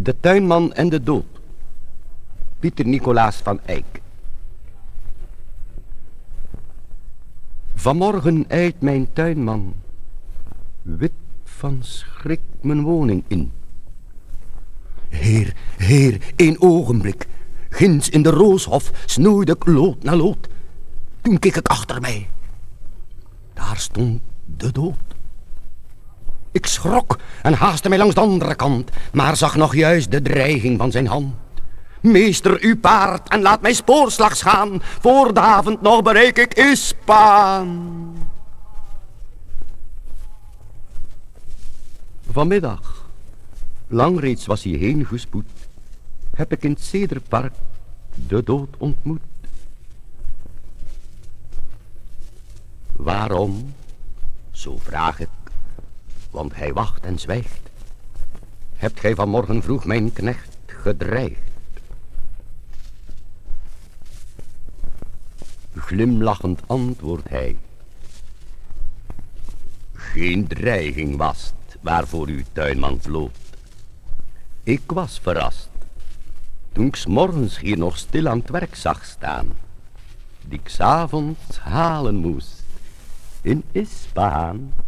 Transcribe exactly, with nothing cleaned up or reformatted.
De tuinman en de dood. Pieter Nicolaas van Eyck. Vanmorgen ijlt mijn tuinman, wit van schrik, mijn woning in. Heer, heer, een ogenblik. Ginds in de rooshof snoeide ik lood na lood. Toen keek ik achter mij. Daar stond de dood. Ik schrok en haastte mij langs de andere kant, maar zag nog juist de dreiging van zijn hand. Meester, uw paard en laat mij spoorslags gaan. Voor de avond nog bereik ik Ispaan. Vanmiddag, lang reeds was hij heen gespoed, heb ik in het Cederpark de dood ontmoet. Waarom? Zo vraag ik, want hij wacht en zwijgt. Hebt gij vanmorgen vroeg mijn knecht gedreigd? Glimlachend antwoordt hij. Geen dreiging was het waarvoor uw tuinman vloot. Ik was verrast toen ik 's morgens hier nog stil aan het werk zag staan, die ik 's avonds halen moest in Ispaan.